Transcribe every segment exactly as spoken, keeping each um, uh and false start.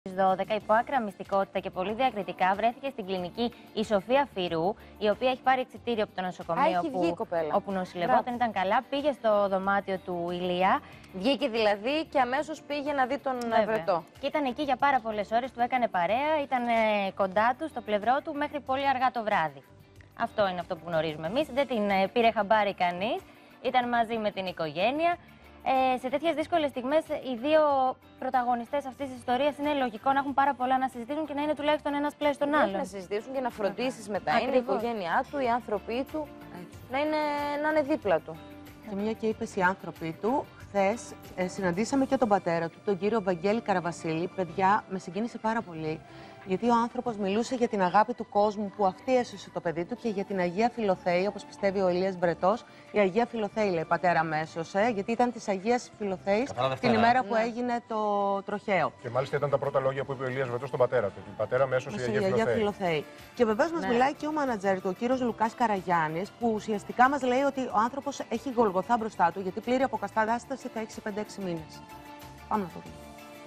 Στις δώδεκα, υπό άκρα μυστικότητα και πολύ διακριτικά, βρέθηκε στην κλινική η Σοφία Φυρού, η οποία έχει πάρει εξιτήριο από το νοσοκομείο. Α, που, όπου νοσηλευόταν, ήταν καλά. Πήγε στο δωμάτιο του Ηλία. Βγήκε δηλαδή και αμέσως πήγε να δει τον βρετό. Και ήταν εκεί για πάρα πολλές ώρες, του έκανε παρέα, ήταν κοντά του, στο πλευρό του, μέχρι πολύ αργά το βράδυ. Αυτό είναι αυτό που γνωρίζουμε εμείς. Δεν την πήρε χαμπάρι κανείς. Ήταν μαζί με την οικογένεια. Ε, σε τέτοιες δύσκολες στιγμές, οι δύο πρωταγωνιστές αυτής της ιστορίας είναι λογικό να έχουν πάρα πολλά να συζητήσουν και να είναι τουλάχιστον ένας πλέον στον άλλον. Να συζητήσουν και να φροντίσεις μετά. Ακριβώς. Είναι η οικογένειά του, οι άνθρωποι του, να είναι, να είναι δίπλα του. Και μια και είπες οι άνθρωποι του, χθες ε, συναντήσαμε και τον πατέρα του, τον κύριο Βαγγέλη Καραβασίλη. Παιδιά, με συγκίνησε πάρα πολύ. Γιατί ο άνθρωπος μιλούσε για την αγάπη του κόσμου που αυτή έσωσε το παιδί του και για την Αγία Φιλοθέη, όπως πιστεύει ο Ηλίας Βρετός. Η Αγία Φιλοθέη, λέει, πατέρα με έσωσε, γιατί ήταν της Αγίας Φιλοθέης την ημέρα που ναι. έγινε το τροχαίο. Και μάλιστα ήταν τα πρώτα λόγια που είπε ο Ηλίας Βρετός στον πατέρα του. Την πατέρα με έσωσε η Αγία, Αγία Φιλοθέη. Φιλοθέη. Και βεβαίως μας ναι. μιλάει και ο μάνατζερ του, ο κύριος Λουκάς Καραγιάννης, που ουσιαστικά μας λέει ότι ο άνθρωπος έχει Γολγοθά μπροστά του, γιατί πλήρη αποκατάσταση θα έχει σε πέντε έξι μήνες. Πάμε να το δούμε.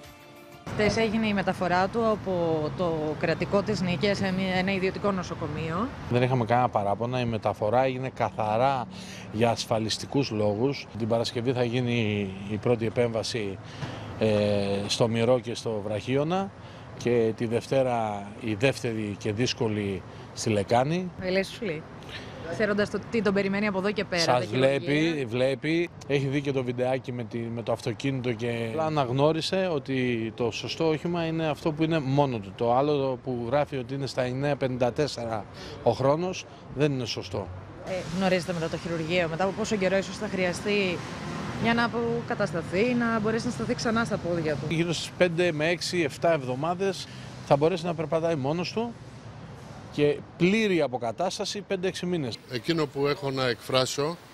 Χτες έγινε η μεταφορά του από το κρατικό της Νίκαιας σε ένα ιδιωτικό νοσοκομείο. Δεν είχαμε κανένα παράπονα. Η μεταφορά έγινε καθαρά για ασφαλιστικούς λόγους. Την Παρασκευή θα γίνει η πρώτη επέμβαση ε, στο Μυρό και στο Βραχίωνα και τη Δευτέρα η δεύτερη και δύσκολη στη Λεκάνη. Ελέη σου λέει. Ξέροντας το τι τον περιμένει από εδώ και πέρα. Σας βλέπει, βλέπει, έχει δει και το βιντεάκι με, τη, με το αυτοκίνητο και αναγνώρισε ότι το σωστό όχημα είναι αυτό που είναι μόνο του. Το άλλο που γράφει ότι είναι στα εννιά πενήντα τέσσερα ο χρόνος δεν είναι σωστό. Ε, γνωρίζετε μετά το χειρουργείο, μετά από πόσο καιρό ίσως θα χρειαστεί για να αποκατασταθεί, να μπορέσει να σταθεί ξανά στα πόδια του. Γύρω στις πέντε με έξι επτά εβδομάδες θα μπορέσει να περπατάει μόνος του. Και πλήρη αποκατάσταση πέντε έξι μήνες. Εκείνο που έχω να εκφράσω